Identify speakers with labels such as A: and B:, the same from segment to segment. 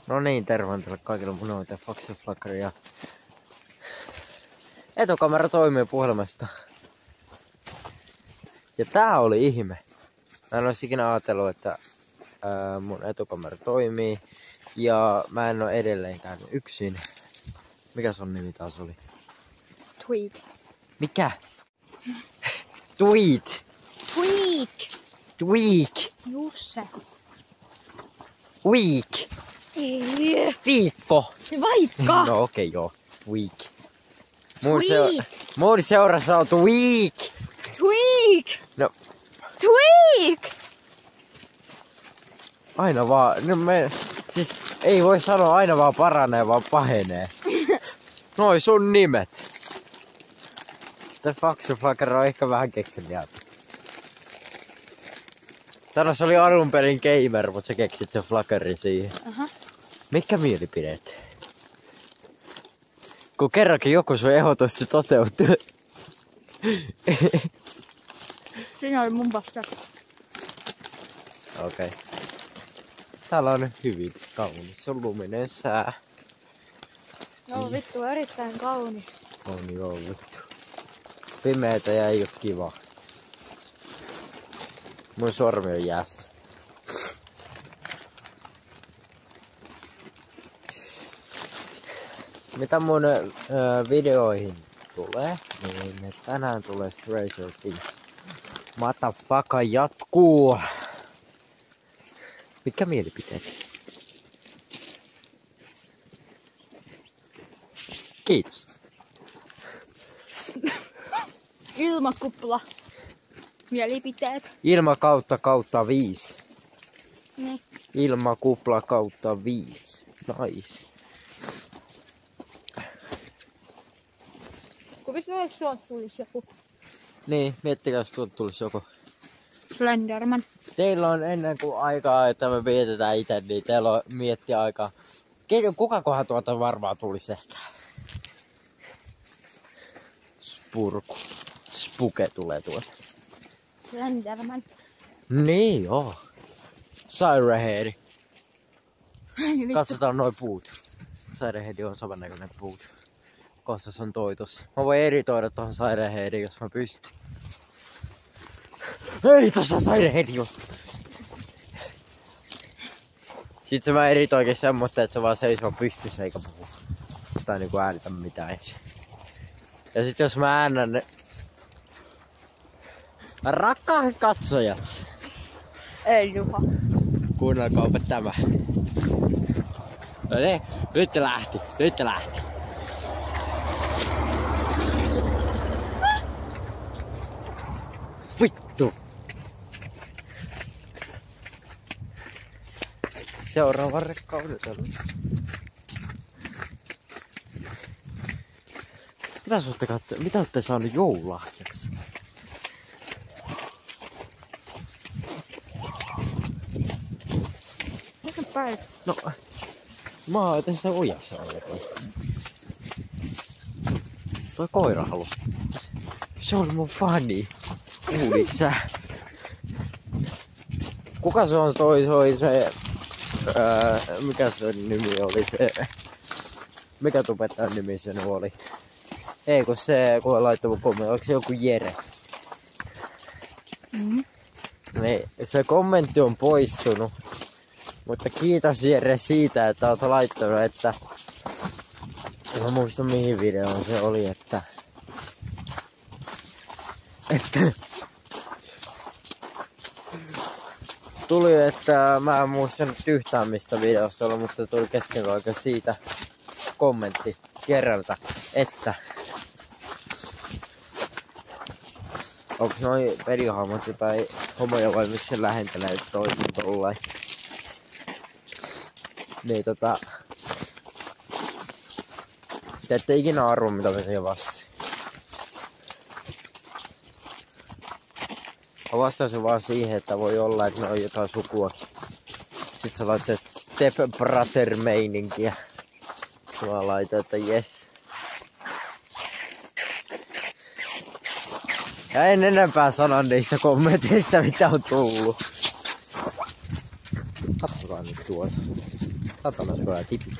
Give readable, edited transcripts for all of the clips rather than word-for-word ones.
A: No niin, tervetuloa kaikille mun noita Faxeflakari ja etukamera toimii puhelimesta. Ja tää oli ihme. Mä en olisi ikinä ajatellut, että mun etukamera toimii. Ja mä en oo edelleenkään yksin. Mikä sun nimi taas oli?
B: Tweet.
A: Mikä? Tweet.
B: Tweak.
A: Tweak.
B: Jusse.
A: Week.
B: Ei.
A: Viikko.
B: Vaikka.
A: No okei, joo. Week.
B: Tweak.
A: Mun seurassa on Tweak.
B: Tweak.
A: No.
B: Tweak.
A: Aina vaan, siis ei voi sanoa aina vaan paranee, vaan pahenee. Noi sun nimet. Tää Faxeflakari on ehkä vähän kekseliäältä. Tänään se oli alun perin gamer, mutta sä keksit sen flakari siihen.
B: Aha.
A: Mikä mielipideet? Kun kerrankin joku sun ehdotusti toteutuu.
B: Siinä oli mun vastaus.
A: Okei. Täällä on hyvin kaunis. Se on luminen sää.
B: Joo, vittu, erittäin kaunis.
A: On joo vittu. Pimeetä ja ei oo kiva. Mun sormi on jäässä. Mitä mun videoihin tulee, niin tänään tulee Stranger Things. Matafaka jatkuu! Mikä mielipiteet? Kiitos.
B: Ilmakuppula. Mielipiteet.
A: Ilma kautta 5.
B: Niin.
A: Ilmakupla kautta 5. Nice.
B: Kuvissa olisi tuolta tulisi joku
A: Niin, miettikää jos tuolta tulisi joku.
B: Slenderman.
A: Teillä on ennen kuin aikaa, että me vietetään itse, niin teillä on miettiä aikaa. Kukakohan tuolta varmaan tulisi ehkä? Spurku. Spuke tulee tuolta.
B: Slenderman.
A: Niin joo. Siren Head.
B: Vittu.
A: Katsotaan noi puut. Siren Head on samannäköinen puut. Kohta se on toitos. Mä voin editoida tohon Siren Headiin, jos mä pystyn. Ei tossa Siren Head just. Sitten mä editoinkin semmoista, että se vaan seisoo pystyssä eikä puhu. Tai niinku äänitä mitään edes. Ja sit jos mä äänän ne... Rakkaat katsojat!
B: Ei Juha.
A: Kuunnelkaapa tämä. No niin, nyt lähti. Vittu! Seuraava rekkaudella. Mitä olette saanut joululahjaksi?
B: Mikä päivä?
A: No, mä oon tässä ojassa ollekin. Toi koira halus. Se oli mun fani. Kuuliks sä? Kuka se on se... mikä se nimi oli se... Mikä tubettajan nimi se oli? Ei kun se, kun laittoi mun kommentti, oliko se joku Jere? Niin, se kommentti on poistunut. Mutta kiitos Jere siitä, että oot laittanut, että... Mä muistan mihin videoon se oli, että... Tuli, että mä en muistanut yhtään mistä videosta oli, mutta tuli kesken aikaa siitä kommentti Jereltä, että... Onks noi pelihahmot tai homoja vai miksi se lähentelee toisin tollain? Niin te ette ikinä arvo mitä mä siihen vastasin. Mä vastasin vaan siihen, että voi olla, että ne on jotain sukuakin. Sit sä laitat step brother meininkiä. Mä laitan, että yes. Ja en enempää sano niistä kommenteista, mitä on tullut. Katsotaan nyt tuolta. Satana suojaa tipit.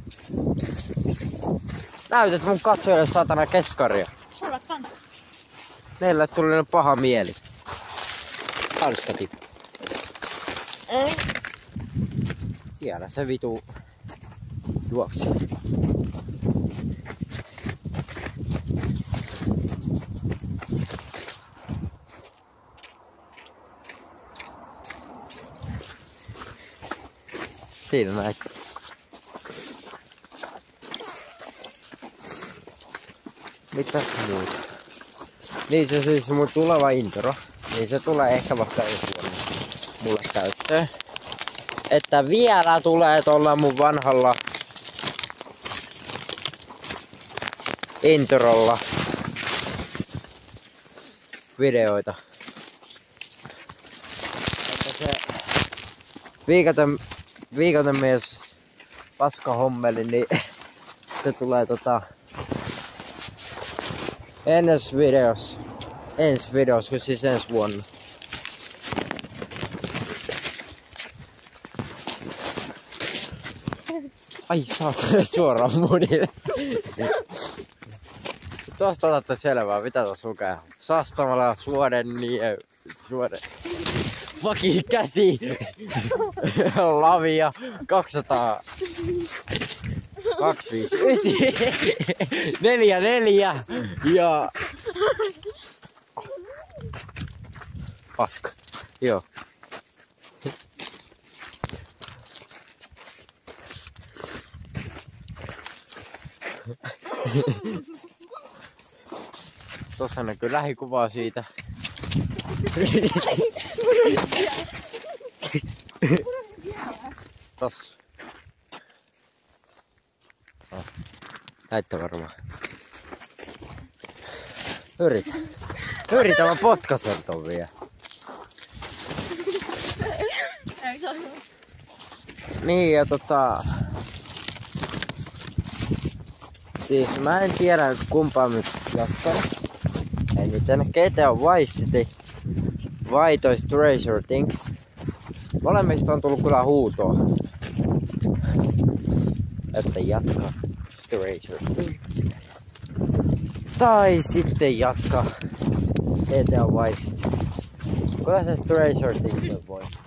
A: Näytät mun katsojille satana keskaria.
B: Sulla kans.
A: Meillä tuli paha mieli. Hanska tippi.
B: Ei.
A: Siellä se vitu juoksi. Siinä näin. Mitäs muuta? Niin se siis mun tuleva intro. Niin se tulee ehkä vasta ensi vuonna mulle käyttöön. Että vielä tulee tuolla mun vanhalla introlla videoita. Että se viikaten mies paska hommeli, niin se tulee ensi videos, kun siis ensi vuonna. Ai saatana suoraan munille. Tuosta otatte selvää, mitä tuossa lukee. Sastamalla suoden fucking käsi. Lavia 200. 259. 44. Ja... Paska. Joo. Tossa näkyy lähikuvaa siitä. Tossa. Oh. Näitte varmaan. Yritä mä potkasen ton vielä. Niin ja siis mä en tiedä kumpaa nyt jatkaa. Eniten GTA Vice City vai toi Stranger Things. Molemmista on tullut kyllä huutoa. Että jatkaa Stranger Things. Tai sitten jatkaa GTA Vice City. Kyllä se Stranger Things on voittaa.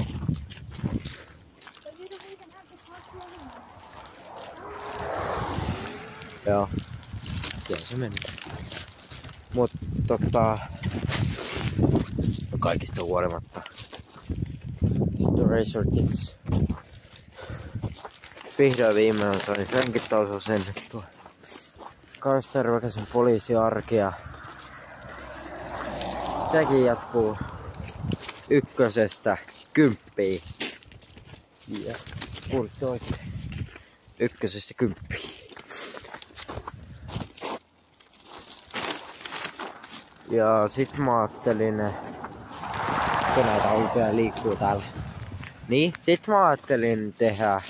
A: Joo. Siellä se meni. Mut kaikista huolimatta Stranger Things. Vihdoin viimein sai senkin taas asennettua. Kanstarvakäisen poliisiarkea. Sekin jatkuu 1-10. Ja kuulitte oikein. 1-10. Ja sit mä ajattelin, kun näitä autoja liikkuu täällä. Niin, sit mä ajattelin tehdä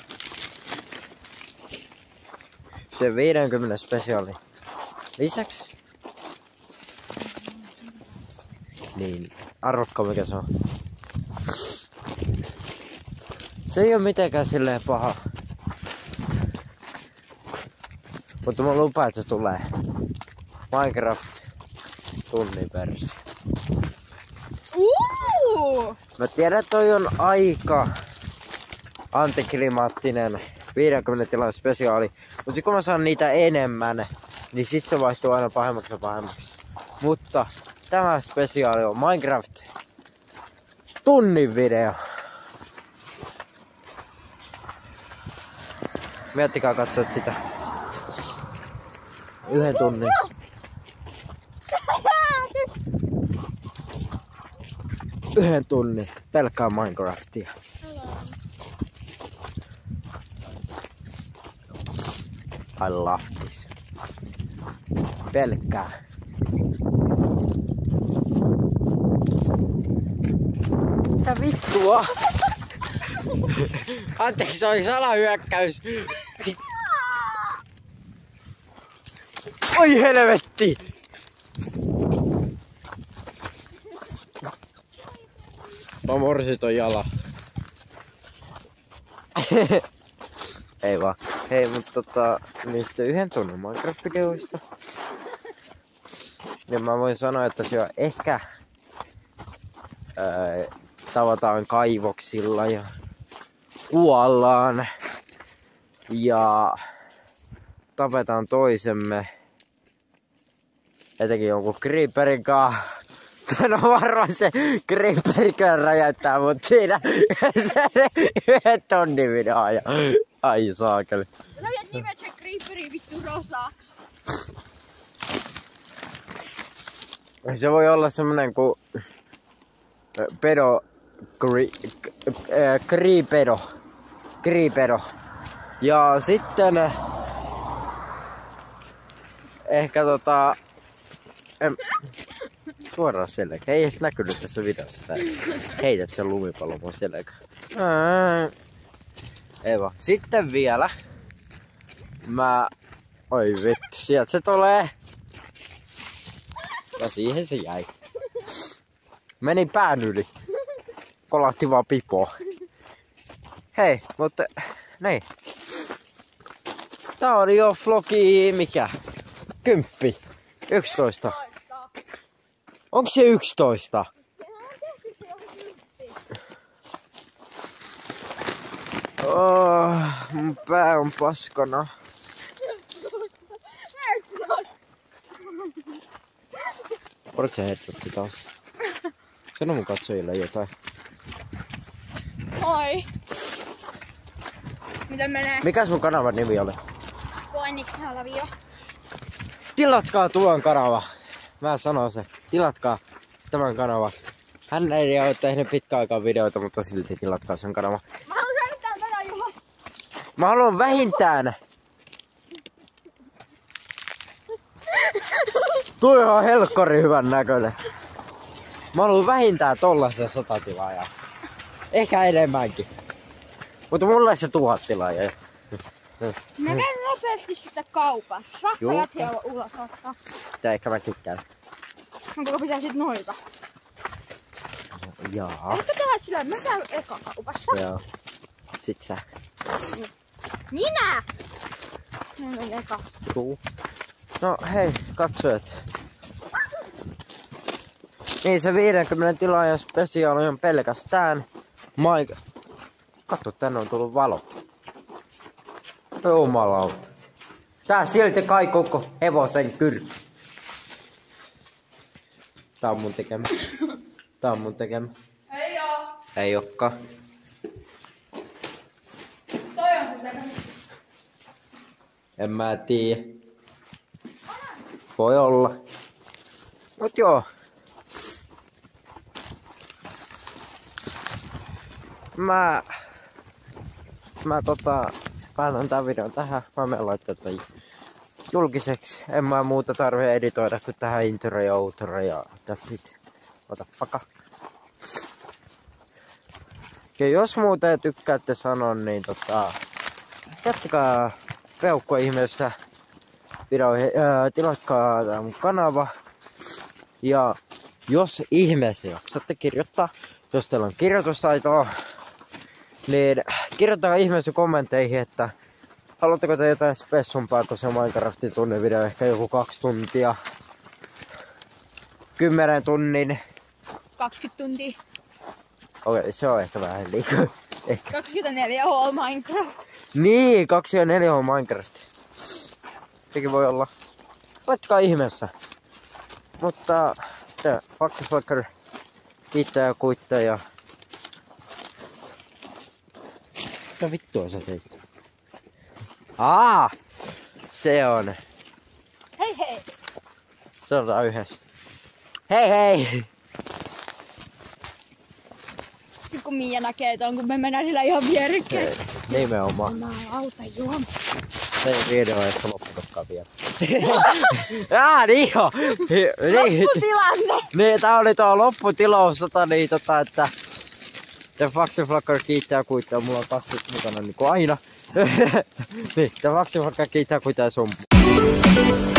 A: se 50 spesiaali lisäksi. Niin, arvokkaa mikä se on. Se ei oo mitenkään silleen paha. Mutta mä lupaan, että se tulee. Minecraft tunnin versio. Mä tiedän, että toi on aika antiklimaattinen 50 tilan spesiaali. Mutta kun mä saan niitä enemmän, niin sit se vaihtuu aina pahemmaksi ja pahemmaksi. Mutta tämä spesiaali on Minecraft tunnin video. Miettikää katsoa sitä. 1 tunnin. Yhden tunnin pelkkää Minecraftia. I love this. Pelkkää. Mitä vittua? Anteeksi, se oli salahyökkäys. Oi helvetti! Mä morsin ton jala. Ei vaan. Hei, mutta niistä yhden tunnin Minecraft-videoista. Ja mä voin sanoa, että se on ehkä tavataan kaivoksilla ja kuollaan ja tapetaan toisemme. Etenkin jonkun creeperin kanssa. No varmaan se creeperikään räjäyttää mut siinä se yhden tonnin video ja ai saakeli.
B: No ja nimet se creeperi vittu rosaks.
A: Se voi olla semmonen ku creepedo. Ja sitten ehkä suoraan selkä. Ei edes näkynyt tässä videossa. Heität sen lumipallon mun selkä. Ei vaan. Sitten vielä. Oi vittu, sieltä se tulee. Ja siihen se jäi. Meni pään yli. Kolahti vaan pipoa. Hei, mutta niin. Tää oli jo vlogi mikä? 10. 11. Onko se 11? Oh, mun pää on paskana. Oletko sä heittotti taas? Sano mun katsojille jotain.
B: Moi. Miten menee?
A: Mikä sun kanavan nimi oli?
B: Koenikkalavio.
A: Tilatkaa tuon kanava. Mä sanon se. Tilatkaa tämän kanava. Hän ei ole tehnyt pitkään aikaa videoita, mutta silti tilatkaa sen kanava.
B: Mä haluan säilyttää tätä Juha.
A: Mä haluan vähintään. Tuo on helkkari hyvän näköinen. Mä haluan vähintään tollasen 100 tilaajaa. Ehkä enemmänkin. Mutta mulle se 1000 tilaajaa.
B: Mä käyn nopeasti sitä kaupassa. Rahtajat siellä ulos ottaa.
A: Tää ehkä mäkin käyn.
B: Onko pitää sit noita?
A: Jaa.
B: Ehkä tehdä sillä, mä käyn eka kaupassa.
A: Joo. Sit sä.
B: Minä! Mä menen eka.
A: Juu. No hei, katsojat. Niin se 50 tilaajan spesiaali on pelkästään Katso, tänne on tullut valot. Jumalauta. Tää silti kai koko hevosen kyrkki. Tää on mun tekemä. Tää on mun tekemä.
B: Ei oo.
A: Ei ookaan.
B: Toi on sun tekemä.
A: En mä tiedä. Voi olla. Mut joo. Mä päätän tän videon tähän. Mä menen laittaa tätä julkiseksi. En mä muuta tarvitse editoida kuin tähän intro ja outro ja that's it. Ota paka. Ja jos muuten tykkäätte sanoa, niin jättäkää peukkoa ihmeessä videoihin. Tilatkaa tää mun kanava. Ja jos ihmeessä jaksatte kirjoittaa, jos teillä on kirjoitustaitoa, niin kirjoittakaa ihmeessä kommentteihin, että haluatteko te jotain spessumpaa kuin se Minecraftin tunnin video, ehkä joku 2 tuntia, 10 tunnin.
B: 20 tuntia.
A: Okei, se on ehkä vähän liikaa.
B: 24 H Minecraft.
A: Niin, 2 ja 4 on Minecraft. Sekin voi olla. Laittakaa ihmeessä. Mutta Faxiflacker kiittää ja kuittaa ja... Mitä vittua sä teit? Se on.
B: Hei hei.
A: Sanotaan yhdessä. Hei hei!
B: Nyt kun Miia näkee ton, kun me mennään sillä ihan vierekkäin.
A: Nimenomaan.
B: Mä auta Juha.
A: Se ei video ehkä loppu koskaan vielä. Niin joo!
B: Lopputilanne!
A: Niin, tää oli tuo lopputilaus, että Faxiflacker kiittää kuittaa, mulla on kassit mukana niinku aina. Niin, Faxiflacker kiittää kuittaa sun.